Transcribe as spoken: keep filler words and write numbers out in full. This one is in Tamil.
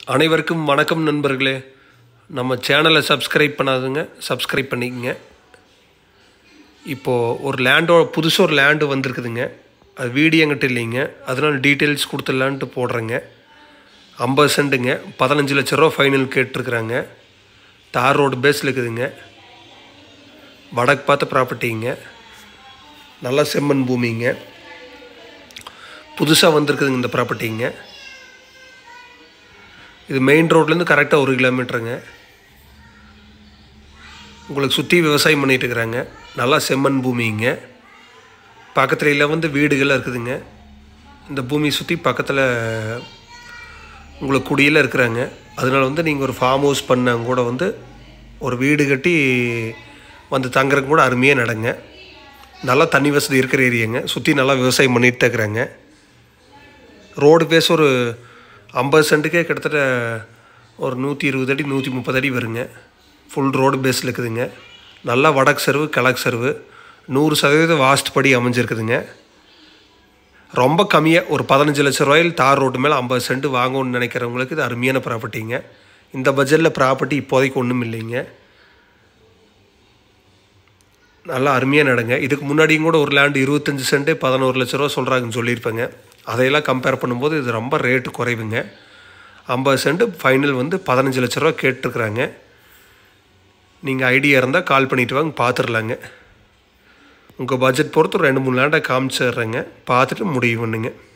அனைவருக்கும் வணக்கம் நண்பர்களே. நம்ம சேனலை சப்ஸ்கிரைப் பண்ணாதுங்க, சப்ஸ்கிரைப் பண்ணிக்கங்க. இப்போது ஒரு லேண்டோ புதுசாக ஒரு லேண்டு வந்திருக்குதுங்க. அது வீடியோ எங்கிட்ட இல்லைங்க, அதனால் டீட்டெயில்ஸ் கொடுத்துடலான்ட்டு போடுறேங்க. ஐம்பது சென்ட்டுங்க, பதினஞ்சு லட்ச ரூபா ஃபைனல் கேட்டிருக்குறாங்க. தார் ரோடு பேஸில் இருக்குதுங்க. வடக்கு பார்த்த ப்ராப்பர்ட்டிங்க, நல்லா செம்மண் பூமிங்க. புதுசாக வந்திருக்குதுங்க இந்த ப்ராப்பர்ட்டிங்க. இது மெயின் ரோட்லேருந்து கரெக்டாக ஒரு கிலோமீட்டருங்க. உங்களுக்கு சுற்றி விவசாயம் பண்ணிகிட்டு இருக்கிறாங்க. நல்லா செம்மண் பூமிங்க. பக்கத்துல வந்து வீடுகள்லாம் இருக்குதுங்க. இந்த பூமியை சுற்றி பக்கத்தில் உங்களுக்கு குடியில் இருக்கிறாங்க. அதனால் வந்து நீங்கள் ஒரு ஃபார்ம் ஹவுஸ் பண்ணாங்க கூட வந்து ஒரு வீடு கட்டி வந்து தங்குறதுக்கு கூட அருமையாக நடங்க. நல்லா தண்ணி வசதி இருக்கிற ஏரியாங்க. சுற்றி நல்லா விவசாயம் பண்ணிகிட்டு தான் இருக்கிறாங்க. ரோடு பேஸ் ஒரு ஐம்பது சென்ட்டுக்கே கிட்டத்தட்ட ஒரு நூற்றி இருபது அடி நூற்றி முப்பது அடி வருங்க. ஃபுல் ரோடு பேஸில் இருக்குதுங்க. நல்லா வடக்கு சர்வு கிழக்கு சர்வு நூறு சதவீதம் வாஸ்ட் படி அமைஞ்சிருக்குதுங்க. ரொம்ப கம்மியாக ஒரு பதினஞ்சு லட்ச ரூபாயில் தார் ரோடு மேலே ஐம்பது சென்ட் வாங்கணும்னு நினைக்கிறவங்களுக்கு இது அருமையான ப்ராப்பர்ட்டிங்க. இந்த பட்ஜெட்டில் ப்ராப்பர்ட்டி இப்போதைக்கு ஒன்றும் இல்லைங்க. நல்லா அருமையாக நடங்க. இதுக்கு முன்னாடியும் கூட ஒரு லேண்டு இருபத்தஞ்சி சென்ட்டு பதினோரு லட்ச ரூபா சொல்கிறாங்கன்னு சொல்லியிருப்பேங்க. அதையெல்லாம் கம்பேர் பண்ணும்போது இது ரொம்ப ரேட்டு குறைவுங்க. ஐம்பது சென்ட்டு ஃபைனல் வந்து பதினஞ்சு லட்ச ரூபா கேட்டுருக்குறாங்க. நீங்கள் ஐடியா இருந்தால் கால் பண்ணிவிட்டு வாங்க, பார்த்துடலாங்க. உங்கள் பட்ஜெட் பொறுத்து ரெண்டு மூணு லேண்டாக காமிச்சிடுறேங்க, பார்த்துட்டு முடிவு பண்ணுங்க.